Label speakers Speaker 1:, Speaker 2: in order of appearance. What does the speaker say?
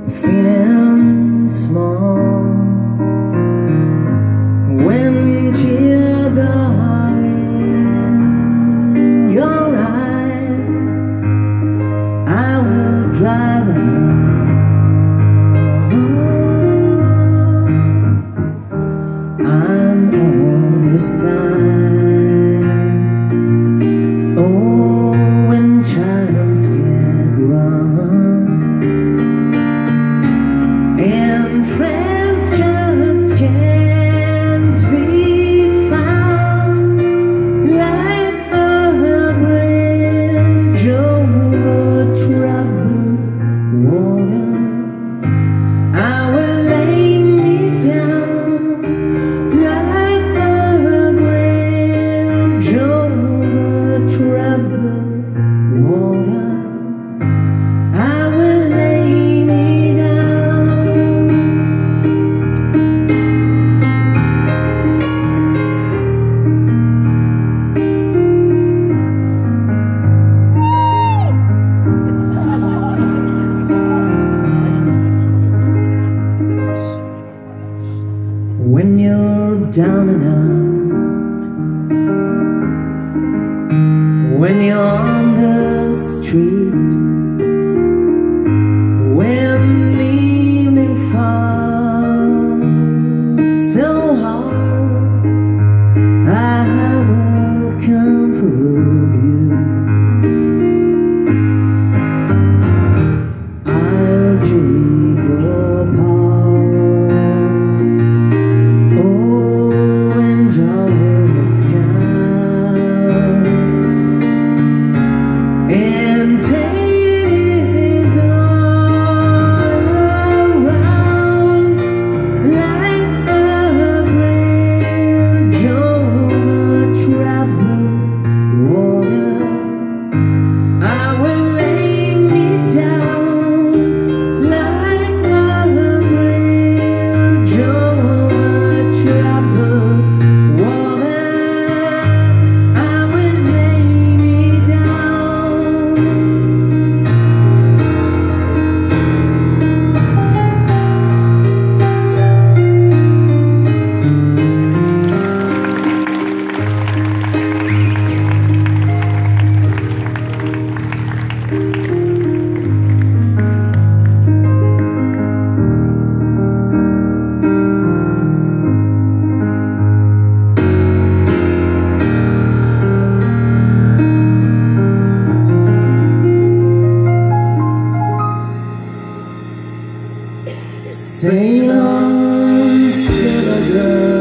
Speaker 1: feeling small when tears are in your eyes. I will dry them. I'm on your side. Oh, when times get rough and friends just can't be found, like a bridge over troubled water, I will lay me down. Like a bridge over troubled water, I will lay me down. When you're down and out, when you're on the street, when the evening falls so hard, I will comfort you. I'll take your part. Oh, and darkness comes, and pain is all around, like a bridge over troubled water. I will lay me down, like a bridge over troubled water. I will lay me down. Sail on, sailor girl.